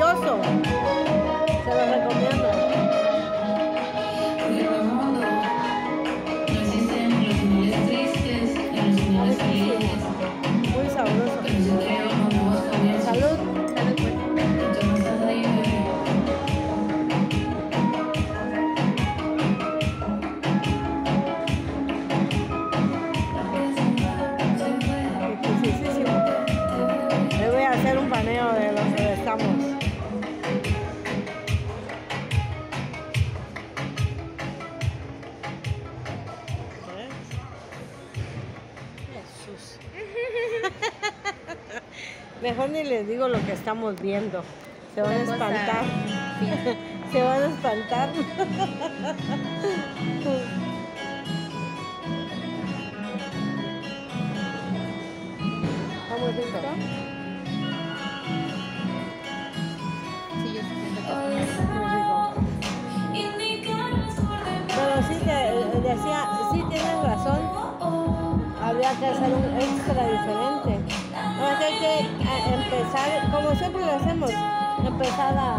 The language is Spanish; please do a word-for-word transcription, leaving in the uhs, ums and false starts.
sabroso. Se lo recomiendo. Porque en el mundo no existen los finales tristes ni los finales felices. Muy sabroso. Pero sí creo en los nuevos comienzos. Salud. Salud, pues. Y tú no estás ahí, bebé. Le voy a hacer un paneo de los que estamos. Jesús. Mejor ni les digo lo que estamos viendo. Se van a espantar. Se van a espantar. Vamos listo. Sí, yo siento que Pero sí te decía, sí tienes razón, habría que hacer un extra diferente. Ahora que hay que eh, empezar, como siempre lo hacemos, empezar a